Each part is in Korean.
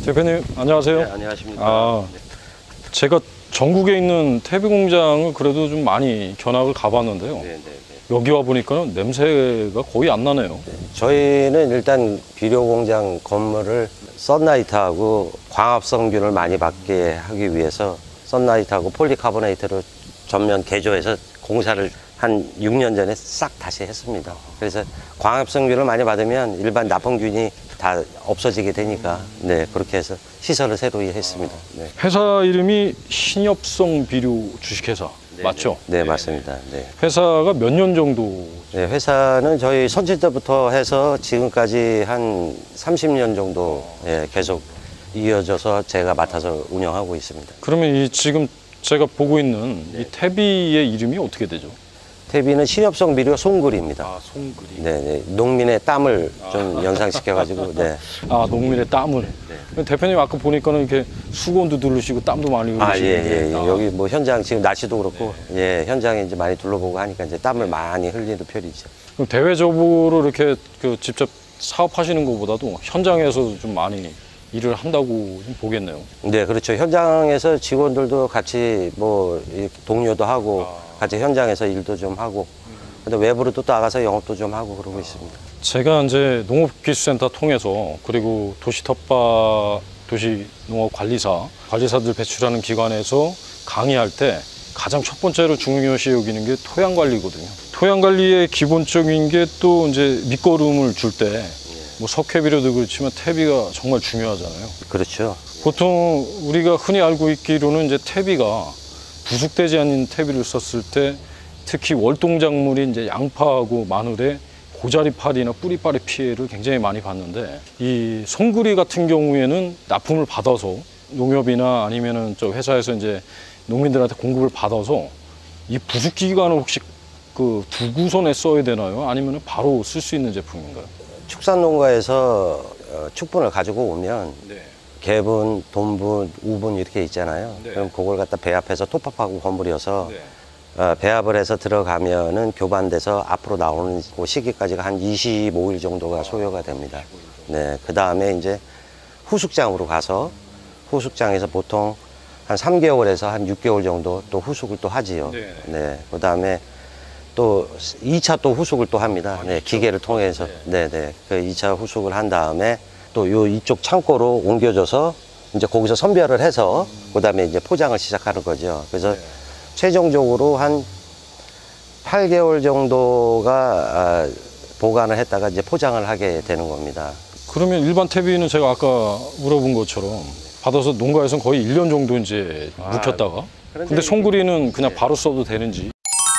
대표님 안녕하세요. 네, 안녕하십니까. 제가 전국에 있는 퇴비 공장을 그래도 좀 많이 견학을 가봤는데요. 네. 여기 와 보니까 냄새가 거의 안 나네요. 저희는 일단 비료 공장 건물을 썬라이트하고 광합성균을 많이 받게 하기 위해서 썬라이트하고 폴리카보네이트로 전면 개조해서 공사를 한 6년 전에 싹 다시 했습니다. 그래서 광합성균을 많이 받으면 일반 나쁜균이 다 없어지게 되니까 그렇게 해서 시설을 새로 했습니다. 네. 회사 이름이 신협성 비료 주식회사 맞죠? 네, 맞습니다. 네. 회사가 몇 년 정도? 네, 회사는 저희 선출 때부터 해서 지금까지 한 30년 정도 계속 이어져서 제가 맡아서 운영하고 있습니다. 그러면 이 지금 제가 보고 있는 이 퇴비의 이름이 어떻게 되죠? 퇴비는 신협성 비료 송그리입니다. 아, 송그리. 네, 농민의 땀을 좀 연상시켜가지고. 네. 아, 농민의 땀을. 대표님 아까 보니까는 이렇게 수건도 누르시고 땀도 많이 흘리시는데. 여기 뭐 현장 지금 날씨도 그렇고 현장에 이제 많이 둘러보고 하니까 이제 땀을 많이 흘리는 편이죠. 그럼 대외적으로 이렇게 직접 사업하시는 것보다도 현장에서 좀 많이 일을 한다고 좀 보겠네요. 네, 그렇죠. 현장에서 직원들도 같이 뭐 동료도 하고 같이 현장에서 일도 좀 하고 근데 외부로 또 나가서 영업도 좀 하고 그러고 있습니다. 제가 이제 농업기술센터 통해서 그리고 관리사들 배출하는 기관에서 강의할 때 가장 첫 번째로 중요시 여기는 게 토양 관리거든요. 토양 관리의 기본적인 게 또 이제 밑거름을 줄 때 뭐 석회비료도 그렇지만 퇴비가 정말 중요하잖아요. 그렇죠. 보통 우리가 흔히 알고 있기로는 이제 퇴비가 부숙되지 않는 퇴비를 썼을 때 특히 월동작물인 이제 양파하고 마늘에 고자리파리나 뿌리빨의 피해를 굉장히 많이 봤는데 이 송그리 같은 경우에는 납품을 받아서 농협이나 아니면은 저 회사에서 이제 농민들한테 공급을 받아서 이 부숙 기간을 혹시 그 두고선에 써야 되나요? 아니면 바로 쓸 수 있는 제품인가요? 축산농가에서 축분을 가지고 오면 개분, 돈분, 우분 이렇게 있잖아요. 그럼 그걸 갖다 배합해서 톱밥하고 버무려서 배합을 해서 들어가면은 교반돼서 앞으로 나오는 그 시기까지가 한 25일 정도가 소요가 됩니다. 네, 그 다음에 이제 후숙장으로 가서 후숙장에서 보통 한 3개월에서 한 6개월 정도 또 후숙을 또 하지요. 네, 그 다음에 또 2차 또 후숙을 또 합니다. 네, 기계를 통해서. 그 2차 후숙을 한 다음에 또 이쪽 창고로 옮겨줘서 이제 거기서 선별을 해서 그 다음에 이제 포장을 시작하는 거죠. 그래서 최종적으로 한 8개월 정도가 보관을 했다가 이제 포장을 하게 되는 겁니다. 그러면 일반 퇴비는 제가 아까 물어본 것처럼 받아서 농가에서는 거의 1년 정도 이제 묵혔다가 근데 송그리는 그냥 바로 써도 되는지.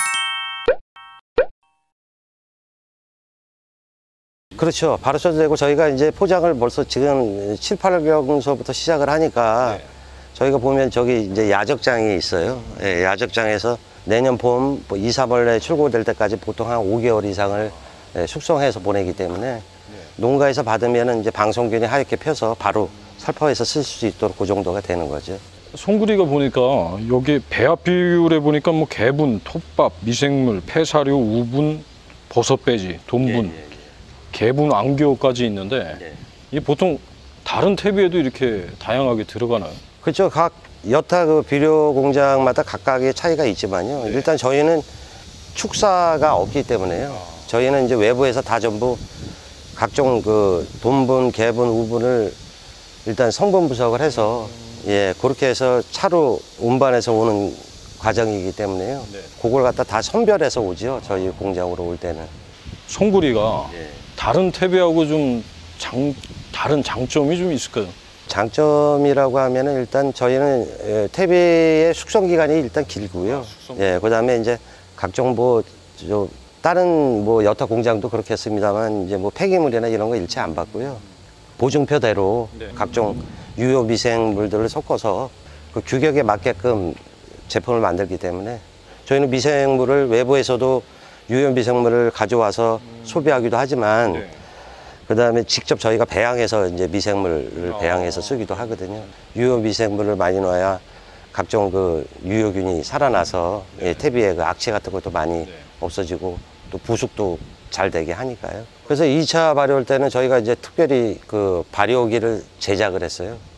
그렇죠. 바로 써도 되고 저희가 이제 포장을 벌써 지금 7, 8개월서부터 시작을 하니까 저희가 보면 저기 이제 야적장이 있어요. 야적장에서 내년 봄 2, 3월에 출고될 때까지 보통 한 5개월 이상을 숙성해서 보내기 때문에 농가에서 받으면 이제 방송균이 하얗게 펴서 바로 살포해서 쓸 수 있도록 그 정도가 되는 거죠. 송그리가 보니까 여기 배합 비율에 보니까 뭐 개분, 톱밥, 미생물, 폐사료, 우분, 버섯배지, 돈분, 개분, 안교까지 있는데 이게 보통 다른 퇴비에도 이렇게 다양하게 들어가나요? 그렇죠. 각 여타 그 비료 공장마다 각각의 차이가 있지만요. 일단 저희는 축사가 없기 때문에요. 저희는 이제 외부에서 다 전부 각종 그 돈분, 개분, 우분을 일단 성분 분석을 해서 그렇게 해서 차로 운반해서 오는 과정이기 때문에요. 그걸 갖다 다 선별해서 오죠. 저희 공장으로 올 때는. 송그리가 다른 퇴비하고 좀 다른 장점이 좀 있을까요? 장점이라고 하면은 일단 저희는 퇴비의 숙성 기간이 일단 길고요. 그 다음에 이제 각종 다른 여타 공장도 그렇겠습니다만 이제 폐기물이나 이런 거 일체 안 받고요. 보증표대로 각종 유효 미생물들을 섞어서 그 규격에 맞게끔 제품을 만들기 때문에 저희는 미생물을 외부에서도 유효 미생물을 가져와서 소비하기도 하지만 그 다음에 직접 저희가 배양해서 이제 미생물을 배양해서 쓰기도 하거든요. 유효 미생물을 많이 넣어야 각종 그 유효균이 살아나서 퇴비의 그 악취 같은 것도 많이 없어지고 또 부숙도 잘 되게 하니까요. 그래서 2차 발효할 때는 저희가 이제 특별히 그 발효기를 제작을 했어요.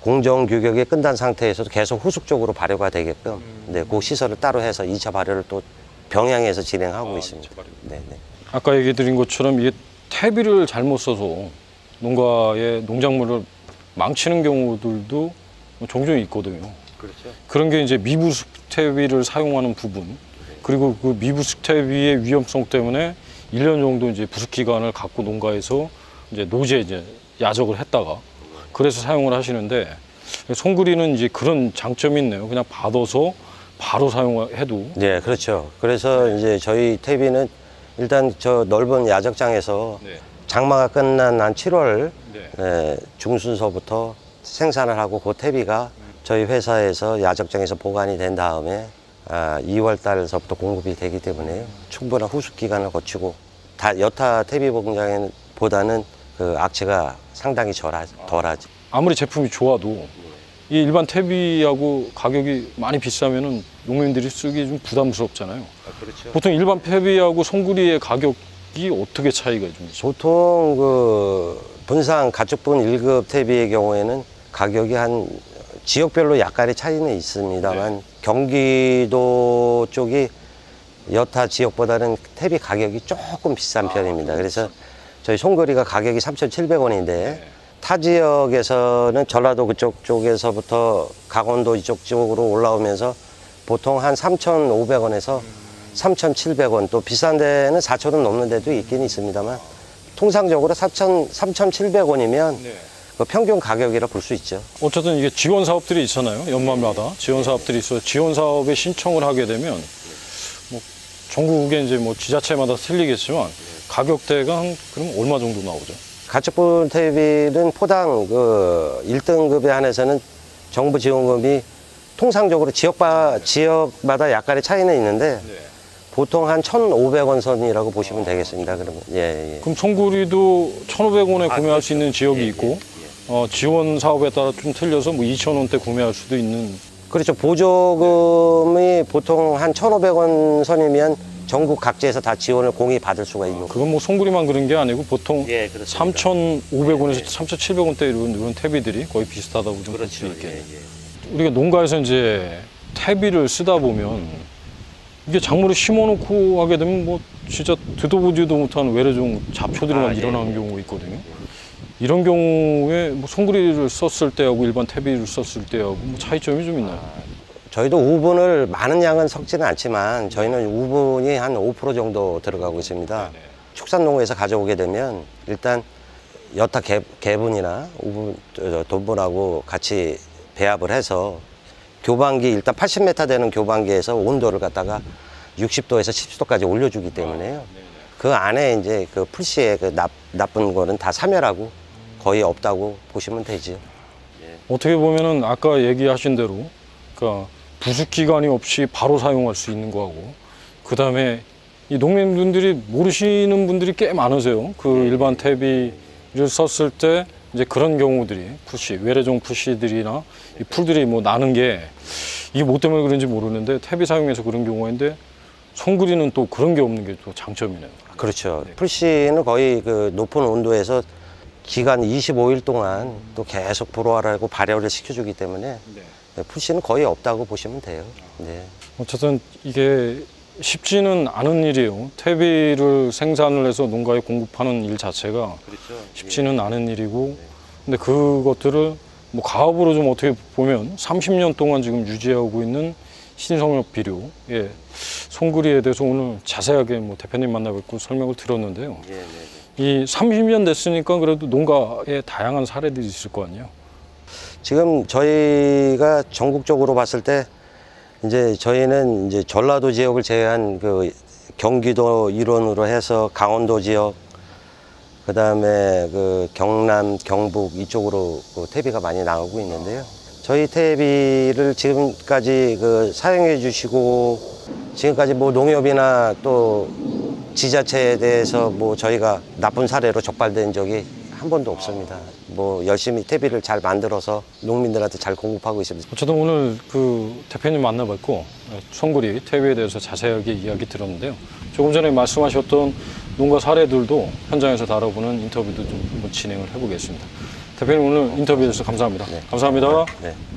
공정 규격이 끝난 상태에서도 계속 후속적으로 발효가 되게끔 네, 그 시설을 따로 해서 2차 발효를 또 병양에서 진행하고 있습니다. 네, 네. 아까 얘기 드린 것처럼 이게 퇴비를 잘못 써서 농가의 농작물을 망치는 경우들도 종종 있거든요. 그렇죠. 그런 게 이제 미부숙 퇴비를 사용하는 부분, 그리고 그 미부숙 퇴비의 위험성 때문에 1년 정도 이제 부숙 기간을 갖고 농가에서 이제 노제 이제 야적을 했다가 그래서 사용을 하시는데, 송그리는 이제 그런 장점이 있네요. 그냥 받아서 바로 사용해도. 네, 그렇죠. 그래서 이제 저희 퇴비는 일단 저 넓은 야적장에서 네. 장마가 끝난 한 7월 네. 중순서부터 생산을 하고 그 퇴비가 저희 회사에서 야적장에서 보관이 된 다음에 2월 달서부터 공급이 되기 때문에요. 충분한 후숙 기간을 거치고 여타 퇴비 공장보다는 그 악취가 상당히 덜하죠. 아무리 제품이 좋아도 이 일반 퇴비하고 가격이 많이 비싸면은 농민들이 쓰기 좀 부담스럽잖아요. 그렇죠. 보통 일반 퇴비하고 송그리의 가격이 어떻게 차이가 좀 있어요? 보통 그 분상 가축분 1급 퇴비의 경우에는 가격이 한 지역별로 약간의 차이는 있습니다만 경기도 쪽이 여타 지역보다는 퇴비 가격이 조금 비싼 편입니다. 그래서 저희 송그리가 가격이 3,700원인데 타 지역에서는 전라도 그쪽 쪽에서부터 강원도 이쪽 쪽으로 올라오면서 보통 한 3,500원에서 3,700원, 또 비싼 데는 4,000원 넘는 데도 있긴 있습니다만 통상적으로 3,700원이면 그 평균 가격이라 볼 수 있죠. 어쨌든 이게 지원 사업들이 있잖아요. 연말마다 지원 사업들이 있어요. 지원 사업에 신청을 하게 되면 뭐 전국에 이제 뭐 지자체마다 틀리겠지만 가격대가 한 그럼 얼마 정도 나오죠? 가축분 퇴비는 포당 그 1등급에 한해서는 정부 지원금이 통상적으로 지역마다 약간의 차이는 있는데 보통 한 1,500원 선이라고 보시면 되겠습니다. 그러면 예. 그럼 송구리도 1,500원에 구매할 수 있는 지역이 있고 지원 사업에 따라 좀 틀려서 뭐 2,000원대 구매할 수도 있는. 그렇죠. 보조금이 보통 한 1,500원 선이면 전국 각지에서 다 지원을 공히 받을 수가 있는 거예요. 그건 뭐 송구리만 그런 게 아니고 보통 예, 3,500원에서 3,700원대 이런 퇴비들이 거의 비슷하다고 좀 볼 수 있겠네요. 우리가 농가에서 이제 퇴비를 쓰다 보면 이게 작물을 심어놓고 하게 되면 뭐 진짜 듣도 보지도 못한 외래종 잡초들이 막 일어나는 경우가 있거든요. 이런 경우에 뭐 송그리를 썼을 때하고 일반 퇴비를 썼을 때하고 뭐 차이점이 좀 있나요? 저희도 우분을 많은 양은 섞지는 않지만 저희는 우분이 한 5% 정도 들어가고 있습니다. 축산농구에서 가져오게 되면 일단 여타 개분이나 우분, 돈분하고 같이 배합을 해서 교반기 일단 80m 되는 교반기에서 온도를 갖다가 60도에서 70도까지 올려주기 때문에요. 그 안에 이제 그 풀씨의 그 나쁜 거는 다 사멸하고 거의 없다고 보시면 되죠. 어떻게 보면은 아까 얘기하신 대로 그러니까 부숙 기간이 없이 바로 사용할 수 있는 거하고, 그 다음에 이 농민분들이 모르시는 분들이 꽤 많으세요. 그 일반 퇴비를 썼을 때 이제 그런 경우들이 푸시, 외래종 푸시들이나 이 풀들이 뭐 나는 게 이게 뭐 때문에 그런지 모르는데 퇴비 사용해서 그런 경우가 있는데 송그리는 또 그런 게 없는 게 또 장점이네요. 그렇죠. 풀씨는 거의 그 높은 온도에서 기간 25일 동안 또 계속 불화하고 발효를 시켜주기 때문에 풀씨는 거의 없다고 보시면 돼요. 네. 어쨌든 이게 쉽지는 않은 일이에요. 퇴비를 생산을 해서 농가에 공급하는 일 자체가 쉽지는 않은 일이고, 근데 그것들을 뭐 가업으로 좀 어떻게 보면 30년 동안 지금 유지하고 있는 신성엽 비료, 송그리에 대해서 오늘 자세하게 뭐 대표님 만나 뵙고 설명을 들었는데요. 이 30년 됐으니까 그래도 농가에 다양한 사례들이 있을 거 아니에요. 지금 저희가 전국적으로 봤을 때 이제 저희는 이제 전라도 지역을 제외한 그 경기도 일원으로 해서 강원도 지역, 그 다음에 그 경남, 경북 이쪽으로 그 퇴비가 많이 나오고 있는데요. 저희 퇴비를 지금까지 그 사용해 주시고 지금까지 뭐 농협이나 또 지자체에 대해서 뭐 저희가 나쁜 사례로 적발된 적이 한 번도 없습니다. 뭐 열심히 퇴비를 잘 만들어서 농민들한테 잘 공급하고 있습니다. 어쨌든 오늘 그 대표님 만나뵙고 송그리 퇴비에 대해서 자세하게 이야기 들었는데요. 조금 전에 말씀하셨던 농가 사례들도 현장에서 다뤄보는 인터뷰도 좀 한번 진행을 해보겠습니다. 대표님 오늘 인터뷰해 주셔서 감사합니다. 네. 감사합니다. 네.